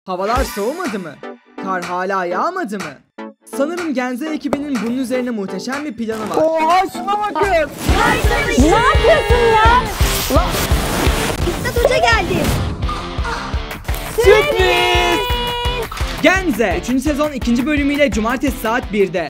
Havalar soğumadı mı? Kar hala yağmadı mı? Sanırım Genze ekibinin bunun üzerine muhteşem bir planı var. Oha şuna bakın. Ne yapıyorsun ya? İstat Hoca geldi. Sürpriz! Genze 3. sezon 2. bölümüyle cumartesi saat 1'de.